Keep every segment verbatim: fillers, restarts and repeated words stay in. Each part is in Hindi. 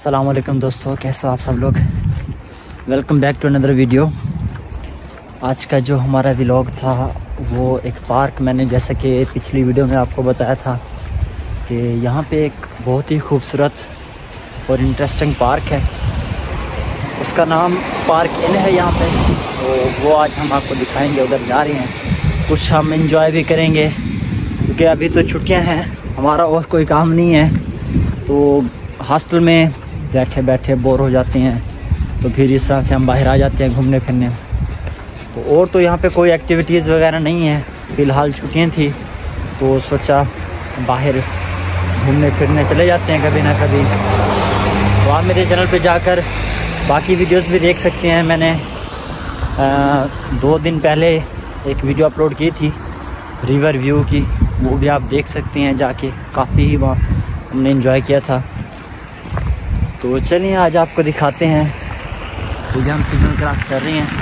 अस्सलाम वालेकुम दोस्तों, कैसे हो आप सब लोग। Welcome back to another video. आज का जो हमारा व्लॉग था वो एक पार्क, मैंने जैसा कि पिछली वीडियो में आपको बताया था कि यहाँ पे एक बहुत ही खूबसूरत और इंटरेस्टिंग पार्क है। उसका नाम पार्क इन है यहाँ पे, तो वो आज हम आपको दिखाएंगे। उधर जा रहे हैं, कुछ हम इंजॉय भी करेंगे क्योंकि अभी तो छुट्टियाँ हैं, हमारा और कोई काम नहीं है, तो हॉस्टल में बैठे बैठे बोर हो जाते हैं, तो फिर इस तरह से हम बाहर आ जाते हैं घूमने फिरने। तो और तो यहाँ पे कोई एक्टिविटीज़ वगैरह नहीं है, फ़िलहाल छुट्टियाँ थी तो सोचा बाहर घूमने फिरने चले जाते हैं कभी ना कभी। तो आप मेरे चैनल पे जाकर बाकी वीडियोस भी देख सकते हैं। मैंने आ, दो दिन पहले एक वीडियो अपलोड की थी रिवर व्यू की, वो भी आप देख सकते हैं जाके, काफ़ी वहाँ हमने एंजॉय किया था। तो चलिए आज आपको दिखाते हैं। तो हम सिग्नल क्रॉस कर रहे हैं,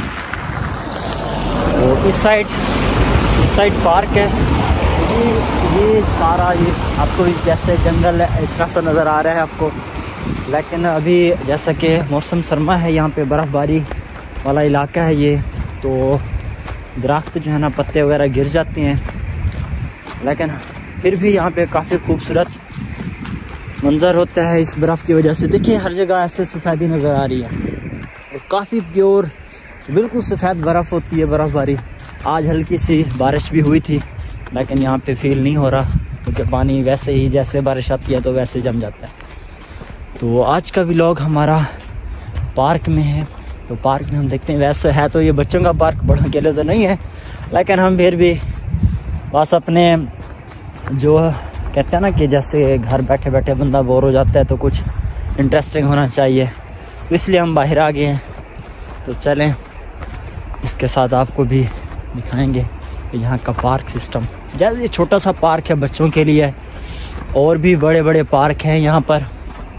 तो इस साइड इस साइड पार्क है। ये ये सारा ये आपको जैसे जंगल है इस तरह से नज़र आ रहा है आपको, लेकिन अभी जैसा कि मौसम सरमा है, यहाँ पे बर्फ़बारी वाला इलाका है ये, तो दरख्त जो है ना पत्ते वगैरह गिर जाते हैं, लेकिन फिर भी यहाँ पे काफ़ी खूबसूरत मंजर होता है इस बर्फ़ की वजह से। देखिए हर जगह ऐसे सफ़ेदी नज़र आ रही है और काफ़ी प्योर बिल्कुल सफ़ेद बर्फ़ होती है बर्फ़बारी। आज हल्की सी बारिश भी हुई थी, लेकिन यहाँ पे फील नहीं हो रहा क्योंकि पानी वैसे ही जैसे बारिश आती है तो वैसे जम जाता है। तो आज का व्लॉग हमारा पार्क में है। तो पार्क में हम देखते हैं, वैसे है तो ये बच्चों का पार्क, बड़ों के लिए तो नहीं है, लेकिन हम फिर भी बस अपने जो कहते हैं ना कि जैसे घर बैठे बैठे बंदा बोर हो जाता है तो कुछ इंटरेस्टिंग होना चाहिए, तो इसलिए हम बाहर आ गए हैं। तो चलें इसके साथ आपको भी दिखाएंगे कि यहाँ का पार्क सिस्टम। जैसे ये छोटा सा पार्क है बच्चों के लिए, और भी बड़े बड़े पार्क हैं यहाँ पर,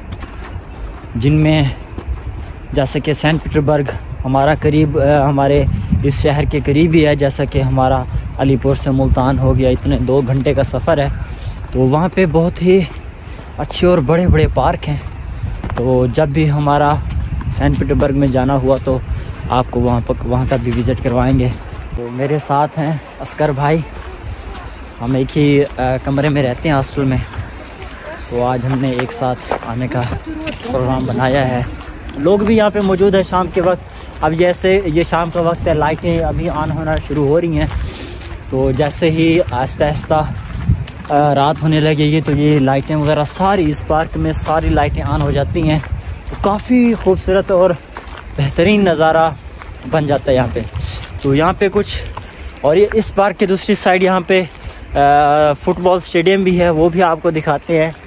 जिनमें जैसे कि सेंट पीटर्सबर्ग हमारा करीब हमारे इस शहर के करीब ही है, जैसा कि हमारा अलीपुर से मुल्तान हो गया, इतने दो घंटे का सफ़र है। तो वहाँ पे बहुत ही अच्छे और बड़े बड़े पार्क हैं। तो जब भी हमारा सेंट पीटर्सबर्ग में जाना हुआ तो आपको वहाँ पर वहाँ तक भी विज़िट करवाएंगे। तो मेरे साथ हैं अस्कर भाई, हम एक ही आ, कमरे में रहते हैं हॉस्टल में, तो आज हमने एक साथ आने का प्रोग्राम बनाया है। लोग भी यहाँ पे मौजूद है शाम के वक्त। अब जैसे ये शाम का वक्त है, लाइटें अभी ऑन होना शुरू हो रही हैं, तो जैसे ही आहिस्ता आहिस्ता रात होने लगेगी तो ये लाइटें वगैरह सारी इस पार्क में सारी लाइटें ऑन हो जाती हैं, तो काफ़ी खूबसूरत और बेहतरीन नज़ारा बन जाता है यहाँ पे। तो यहाँ पे कुछ और ये इस पार्क के दूसरी साइड यहाँ पे आ, फुटबॉल स्टेडियम भी है, वो भी आपको दिखाते हैं।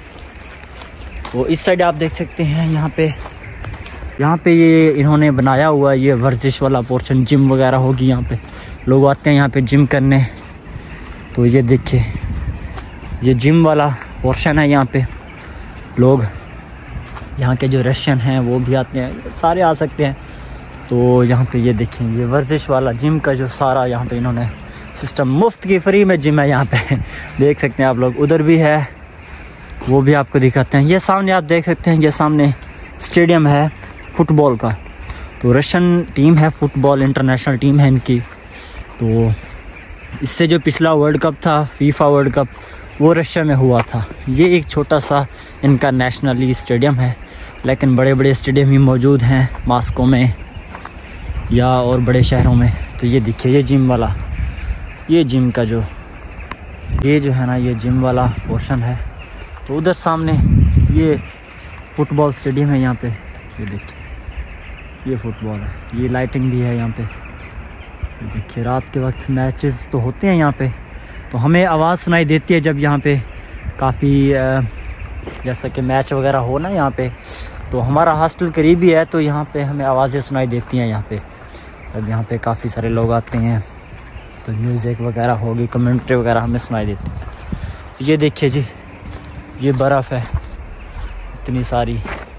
तो इस साइड आप देख सकते हैं यहाँ पे यहाँ पे ये इन्होंने बनाया हुआ ये वर्जिश वाला पोर्शन, जिम वगैरह होगी यहाँ पे, लोग आते हैं यहाँ पे जिम करने। तो ये देखिए ये जिम वाला पोर्शन है, यहाँ पे लोग यहाँ के जो रशियन हैं वो भी आते हैं, सारे आ सकते हैं। तो यहाँ पे ये देखें ये वर्जिश वाला जिम का जो सारा यहाँ पे इन्होंने सिस्टम, मुफ्त की फ्री में जिम है यहाँ पे देख सकते हैं आप लोग। उधर भी है, वो भी आपको दिखाते हैं। ये सामने आप देख सकते हैं, ये सामने स्टेडियम है फुटबॉल का, तो रशियन टीम है फुटबॉल, इंटरनेशनल टीम है इनकी। तो इससे जो पिछला वर्ल्ड कप था, फीफा वर्ल्ड कप, वो रशिया में हुआ था। ये एक छोटा सा इनका नेशनली स्टेडियम है, लेकिन बड़े बड़े स्टेडियम भी मौजूद हैं मॉस्को में या और बड़े शहरों में। तो ये देखिए ये जिम वाला, ये जिम का जो ये जो है ना ये जिम वाला पोर्शन है। तो उधर सामने ये फुटबॉल स्टेडियम है यहाँ पे, ये देखिए ये फुटबॉल है, ये लाइटिंग भी है यहाँ पे। ये देखिए रात के वक्त मैचेस तो होते हैं यहाँ पे, तो हमें आवाज़ सुनाई देती है जब यहाँ पे काफ़ी जैसा कि मैच वगैरह हो ना यहाँ पे, तो हमारा हॉस्टल करीब ही है, तो यहाँ पे हमें आवाज़ें सुनाई देती हैं यहाँ पे। जब यहाँ पे काफ़ी सारे लोग आते हैं तो म्यूज़िक वगैरह होगी, कमेंट्री वगैरह हमें सुनाई देती है। ये देखिए जी ये बर्फ़ है इतनी सारी।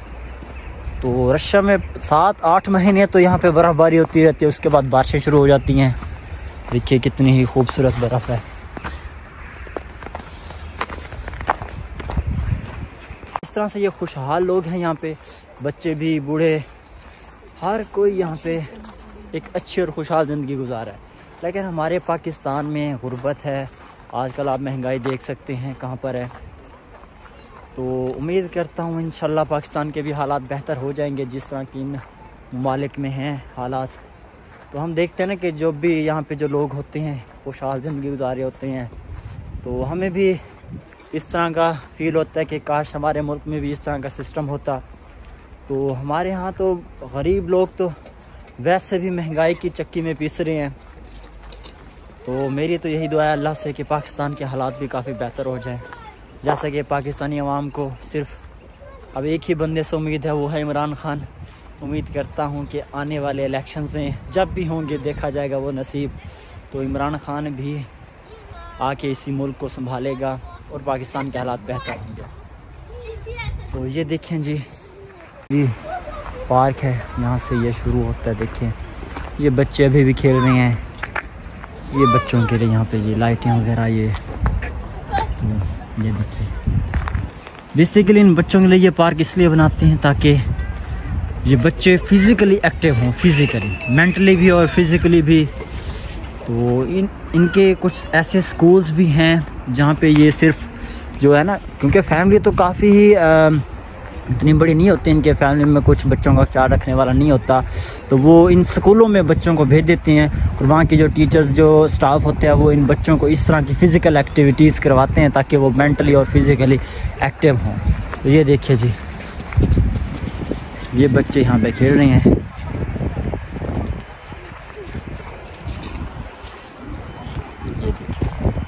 तो रशिया में सात आठ महीने तो यहाँ पे बर्फ़बारी होती रहती है, उसके बाद बारिशें शुरू हो जाती हैं। देखिए कितनी ही खूबसूरत बर्फ़ है। इस तरह से ये खुशहाल लोग हैं यहाँ पे, बच्चे भी बूढ़े, हर कोई यहाँ पे एक अच्छी और खुशहाल ज़िंदगी गुजार है। लेकिन हमारे पाकिस्तान में गुर्बत है, आजकल आप महंगाई देख सकते हैं कहाँ पर है। तो उम्मीद करता हूँ इंशाल्लाह पाकिस्तान के भी हालात बेहतर हो जाएंगे जिस तरह की इन ममालिक में हैं हालात। तो हम देखते हैं ना कि जो भी यहाँ पे जो लोग होते हैं खुशहाल ज़िंदगी गुजार रहे होते हैं, तो हमें भी इस तरह का फील होता है कि काश हमारे मुल्क में भी इस तरह का सिस्टम होता। तो हमारे यहाँ तो गरीब लोग तो वैसे भी महंगाई की चक्की में पीस रहे हैं। तो मेरी तो यही दुआ है अल्लाह से कि पाकिस्तान के हालात भी काफ़ी बेहतर हो जाएं। जैसा कि पाकिस्तानी अवाम को सिर्फ अब एक ही बंदे से उम्मीद है, वो है इमरान खान। उम्मीद करता हूँ कि आने वाले इलेक्शंस में जब भी होंगे देखा जाएगा वो नसीब, तो इमरान खान भी आके इसी मुल्क को संभालेगा और पाकिस्तान के हालात बेहतर होंगे। तो ये देखें जी, ये पार्क है, यहाँ से ये शुरू होता है। देखें ये बच्चे अभी भी खेल रहे हैं, ये बच्चों के लिए यहाँ पे ये लाइटें वगैरह, ये तो ये देखिए बेसिकली इन बच्चों के लिए ये पार्क इसलिए बनाते हैं ताकि ये बच्चे फिज़िकली एक्टिव हों, फिज़िकली मेंटली भी और फिज़िकली भी। तो इन इनके कुछ ऐसे स्कूल्स भी हैं जहाँ पे ये सिर्फ जो है ना, क्योंकि फैमिली तो काफ़ी ही इतनी बड़ी नहीं होती, इनके फैमिली में कुछ बच्चों का ख्याल रखने वाला नहीं होता, तो वो इन स्कूलों में बच्चों को भेज देते हैं और वहाँ की जो टीचर्स जो स्टाफ होते हैं वो इन बच्चों को इस तरह की फ़िज़िकल एक्टिविटीज़ करवाते हैं ताकि वो मेंटली और फिज़िकली एक्टिव हों। तो ये देखिए जी, ये बच्चे यहाँ पे खेल रहे हैं। ये देखिए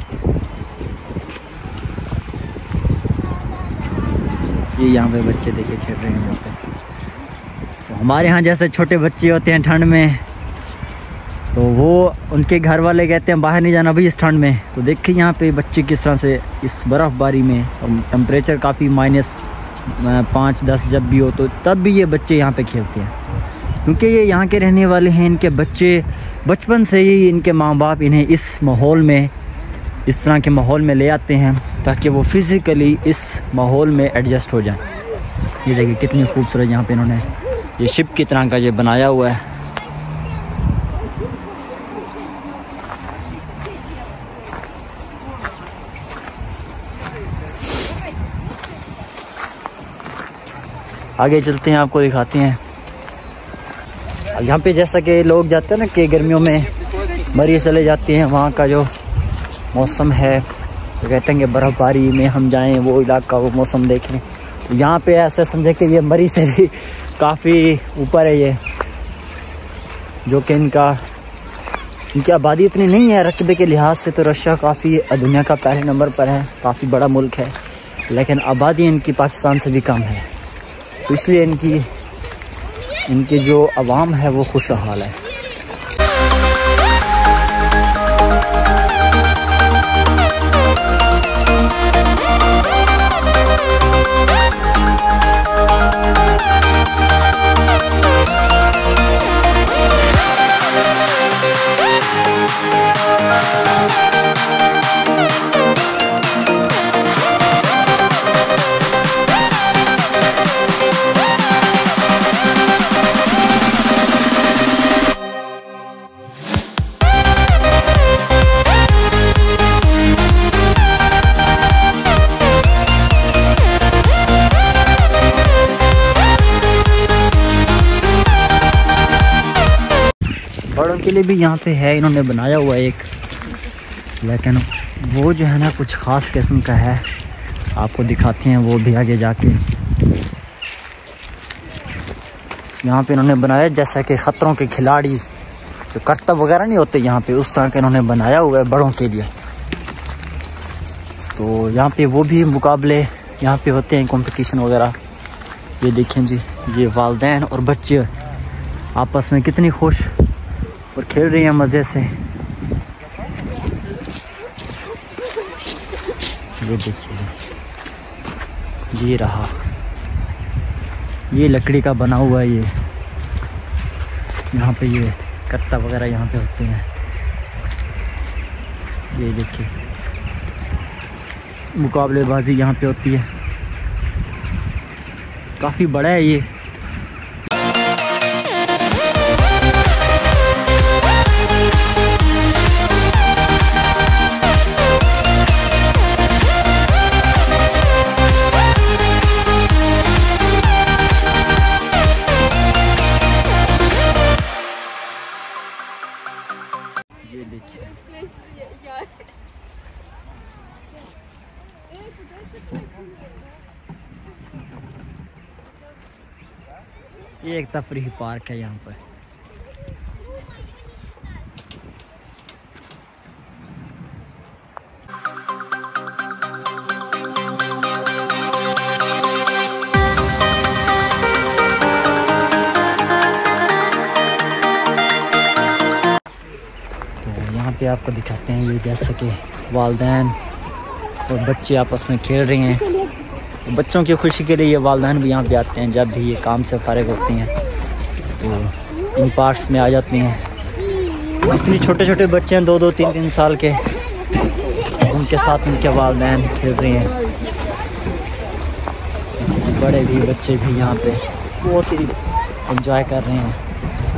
ये यहाँ पे बच्चे देखिए खेल रहे हैं यहाँ पे। तो हमारे यहाँ जैसे छोटे बच्चे होते हैं ठंड में, तो वो उनके घर वाले कहते हैं बाहर नहीं जाना भाई इस ठंड में। तो देखिए यहाँ पे बच्चे किस तरह से इस बर्फ़बारी में, और टेम्परेचर काफ़ी माइनस पाँच दस जब भी हो तो तब भी ये बच्चे यहाँ पे खेलते हैं, क्योंकि ये यहाँ के रहने वाले हैं। इनके बच्चे बचपन से ही इनके माँ बाप इन्हें इस माहौल में, इस तरह के माहौल में ले आते हैं ताकि वो फिज़िकली इस माहौल में एडजस्ट हो जाएं। ये देखिए कितनी खूबसूरत यहाँ पे इन्होंने ये शिप की तरह का ये बनाया हुआ है। आगे चलते हैं, आपको दिखाते हैं। यहाँ पे जैसा कि लोग जाते हैं ना कि गर्मियों में मरी चले जाते हैं, वहाँ का जो मौसम है तो कहते हैं कि बर्फ़बारी में हम जाएं, वो इलाका वो मौसम देखें। तो यहाँ पे ऐसे समझे कि ये मरी से भी काफ़ी ऊपर है ये, जो कि इनका इनकी आबादी इतनी नहीं है। रकबे के लिहाज से तो रशिया काफ़ी दुनिया का पहले नंबर पर है, काफ़ी बड़ा मुल्क है, लेकिन आबादी इनकी पाकिस्तान से भी कम है। तो इसलिए इनकी इनकी जो अवाम है वो खुशहाल है। बड़ों के लिए भी यहाँ पे है, इन्होंने बनाया हुआ एक, लेकिन वो जो है ना कुछ ख़ास किस्म का है, आपको दिखाते हैं वो भी आगे जाके। यहाँ पे इन्होंने बनाया जैसा कि ख़तरों के खिलाड़ी जो करतब वगैरह नहीं होते यहाँ पे, उस तरह का इन्होंने बनाया हुआ है बड़ों के लिए। तो यहाँ पे वो भी मुकाबले यहाँ पे होते हैं, कंपटीशन वगैरह। ये देखें जी, ये वालिदैन और बच्चे आपस में कितनी खुश और खेल रही हैं मज़े से। ये देखिए ये रहा, ये लकड़ी का बना हुआ है, ये यहाँ पे ये कत्ता वगैरह यहाँ पे होते हैं। ये देखिए मुकाबलेबाजी यहाँ पे होती है। काफ़ी बड़ा है ये। ये देखिए ये एक तफरीही पार्क है यहाँ पर। तो यहाँ पे आपको दिखाते हैं ये जैसे कि वालिदैन और बच्चे आपस में खेल रहे हैं। बच्चों की खुशी के लिए ये वालिदैन भी यहाँ पे आते हैं, जब भी ये काम से फारिग होती हैं तो इन पार्क्स में आ जाती हैं। इतने छोटे छोटे बच्चे हैं, दो दो तीन तीन साल के, उनके साथ उनके वालिदैन खेल रहे हैं। बड़े भी बच्चे भी यहाँ पे बहुत ही एंजॉय कर रहे हैं।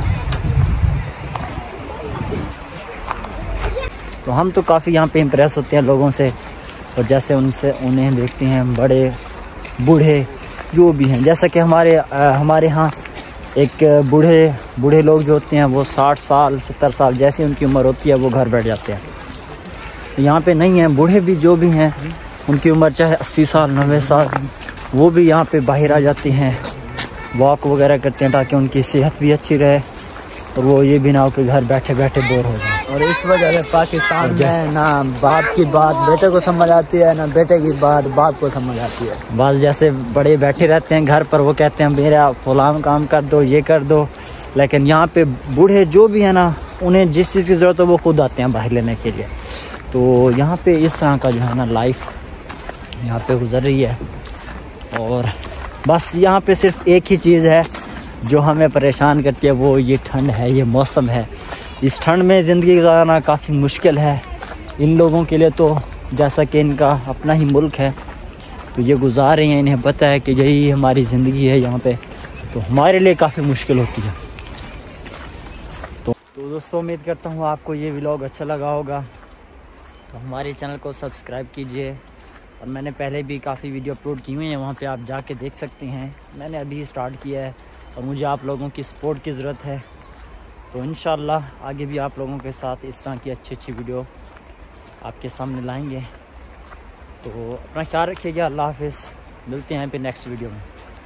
तो हम तो काफ़ी यहाँ पे इम्प्रेस होते हैं लोगों से, और जैसे उनसे उन्हें देखते हैं, बड़े बूढ़े जो भी हैं। जैसा कि हमारे आ, हमारे यहाँ एक बूढ़े बूढ़े लोग जो होते हैं वो साठ साल सत्तर साल जैसी उनकी उम्र होती है वो घर बैठ जाते हैं। तो यहाँ पे नहीं है, बूढ़े भी जो भी हैं उनकी उम्र चाहे अस्सी साल नब्बे साल, वो भी यहाँ पे बाहर आ जाते हैं, वॉक वगैरह करते हैं ताकि उनकी सेहत भी अच्छी रहे और वो ये भी ना हो कि घर बैठे बैठे बोर हो जाए। और इस वजह से पाकिस्तान में ना बाप की बात बेटे को समझ आती है, ना बेटे की बात बाप को समझ आती है। बस जैसे बड़े बैठे रहते हैं घर पर, वो कहते हैं मेरा फलां काम कर दो, ये कर दो, लेकिन यहाँ पे बूढ़े जो भी है ना, उन्हें जिस चीज़ की ज़रूरत है वो खुद आते हैं बाहर लेने के लिए। तो यहाँ पे इस तरह का जो है ना लाइफ यहाँ पे गुजर रही है। और बस यहाँ पे सिर्फ एक ही चीज़ है जो हमें परेशान करती है, वो ये ठंड है, ये मौसम है। इस ठंड में ज़िंदगी गुजारना काफ़ी मुश्किल है इन लोगों के लिए। तो जैसा कि इनका अपना ही मुल्क है तो ये गुजार रहे हैं, इन्हें पता है कि यही हमारी ज़िंदगी है यहाँ पे, तो हमारे लिए काफ़ी मुश्किल होती है। तो, तो दोस्तों उम्मीद करता हूँ आपको ये व्लॉग अच्छा लगा होगा। तो हमारे चैनल को सब्सक्राइब कीजिए, और मैंने पहले भी काफ़ी वीडियो अपलोड की हुई हैं, वहाँ पे आप जाके देख सकते हैं। मैंने अभी स्टार्ट किया है और मुझे आप लोगों की सपोर्ट की ज़रूरत है। तो इंशाल्लाह आगे भी आप लोगों के साथ इस तरह की अच्छी अच्छी वीडियो आपके सामने लाएंगे। तो अपना ख्याल रखिएगा। अल्लाह हाफिज़, मिलते हैं फिर नेक्स्ट वीडियो में।